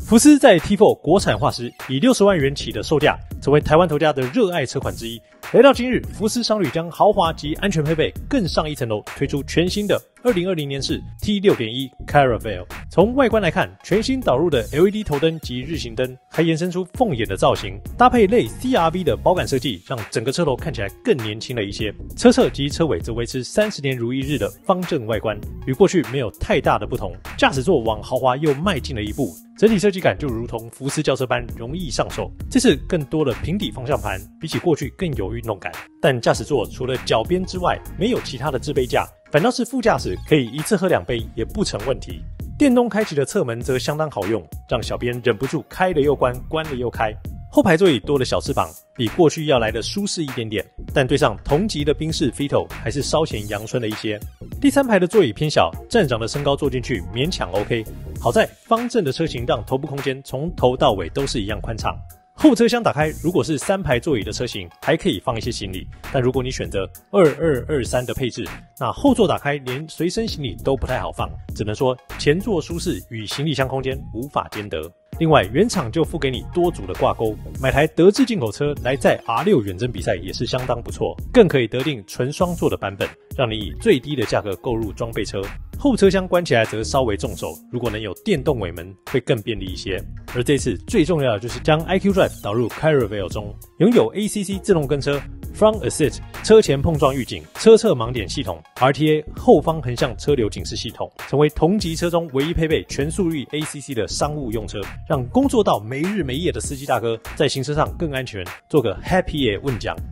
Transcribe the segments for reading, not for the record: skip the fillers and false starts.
福斯在 T4 国产化时，以60万元起的售价，成为台湾头家的热爱车款之一。来到今日，福斯商旅将豪华及安全配备更上一层楼，推出全新的2020年式 T6.1 Caravelle。从外观来看，全新导入的 LED 头灯及日行灯，还延伸出凤眼的造型，搭配类 CRV 的保感设计，让整个车头看起来更年轻了一些。车侧及车尾则维持30年如一日的方正外观，与过去没有太大的不同。驾驶座往豪华又迈进了一步。整体设计感就如同福斯轿车般容易上手，这次更多了平底方向盘，比起过去更有运动感。但驾驶座除了脚边之外，没有其他的置杯架，反倒是副驾驶可以一次喝2杯也不成问题。电动开启的侧门则相当好用，让小编忍不住开了又关，关了又开。后排座椅多了小翅膀，比过去要来的舒适一点点，但对上同级的宾士 Vito 还是稍显阳春了一些。第3排的座椅偏小，站长的身高坐进去勉强 OK。好在方正的车型让头部空间从头到尾都是一样宽敞。后车厢打开，如果是3排座椅的车型，还可以放一些行李，但如果你选择2223的配置，那后座打开连随身行李都不太好放，只能说前座舒适与行李箱空间无法兼得。另外，原厂就附给你多组的挂钩，买台德制进口车来载 R6 远征比赛也是相当不错，更可以得定纯双座的版本，让你以最低的价格购入装备车。后车厢关起来则稍微重手，如果能有电动尾门会更便利一些。而这次最重要的就是将 IQ Drive 导入 Caravelle 中，拥有 ACC 自动跟车、Front Assist 车前碰撞预警、车侧盲点系统、RTA 后方横向车流警示系统，成为同级车中唯一配备全速域 ACC 的商务用车，让工作到没日没夜的司机大哥在行车上更安全，做个 Happy 的问奖。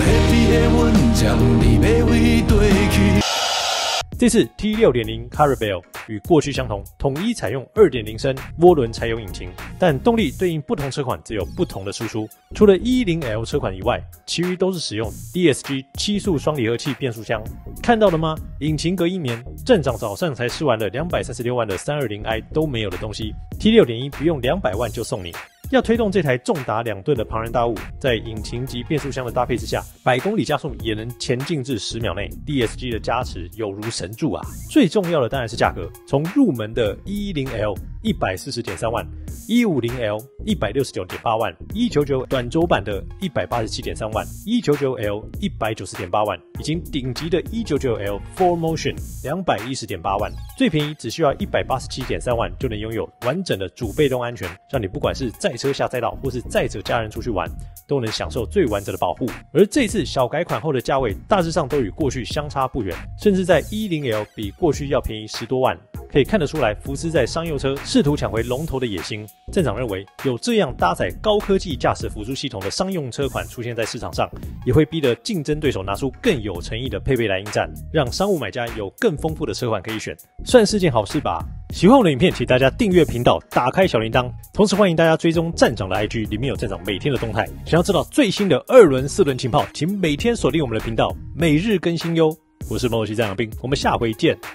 这次 T6.0 Caravelle 与过去相同，统一采用 2.0 升涡轮柴油引擎，但动力对应不同车款则有不同的输出。除了 110L 车款以外，其余都是使用 DSG 7速双离合器变速箱。看到了吗？引擎隔音棉，站长早上才试完了236万的 320i 都没有的东西， T6.1 不用200万就送你。要推动这台重达2吨的庞然大物，在引擎及变速箱的搭配之下，100公里加速也能前进至10秒内。DSG 的加持有如神助啊！最重要的当然是价格，从入门的 110L 140.3万、150L 169.8万、199短轴版的187.3万、199L 190.8万，以及顶级的199L 4Motion 210.8万。最便宜只需要187.3万就能拥有完整的主被动安全，让你不管是载车下赛道或是载着家人出去玩，都能享受最完整的保护。而这次小改款后的价位大致上都与过去相差不远，甚至在 110L 比过去要便宜10多万。可以看得出来，福斯在商用车试图抢回龙头的野心。站长认为，有这样搭载高科技驾驶辅助系统的商用车款出现在市场上，也会逼得竞争对手拿出更有诚意的配备来应战，让商务买家有更丰富的车款可以选，算是件好事吧。喜欢我的影片，请大家订阅频道，打开小铃铛，同时欢迎大家追踪站长的 IG， 里面有站长每天的动态。想要知道最新的2轮、4轮情报，请每天锁定我们的频道，每日更新哟。我是摩托车站长兵，我们下回见。